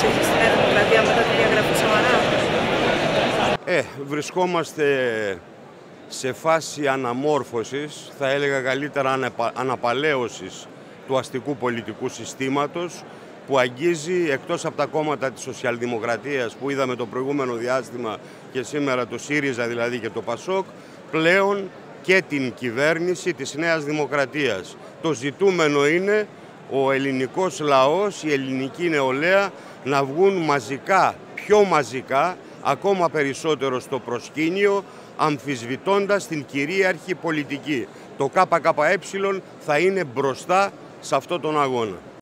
έχει στη Νέα Δημοκρατία μετά τη διαγραφή Σαμαρά? Βρισκόμαστε σε φάση αναμόρφωσης, θα έλεγα καλύτερα αναπαλαίωσης του αστικού πολιτικού συστήματος, που αγγίζει, εκτός από τα κόμματα της Σοσιαλδημοκρατίας που είδαμε το προηγούμενο διάστημα και σήμερα το ΣΥΡΙΖΑ δηλαδή και το ΠΑΣΟΚ, πλέον και την κυβέρνηση της Νέας Δημοκρατίας. Το ζητούμενο είναι ο ελληνικός λαός, η ελληνική νεολαία να βγουν μαζικά, πιο μαζικά, ακόμα περισσότερο στο προσκήνιο, αμφισβητώντας την κυρίαρχη πολιτική. Το ΚΚΕ θα είναι μπροστά σε αυτόν τον αγώνα.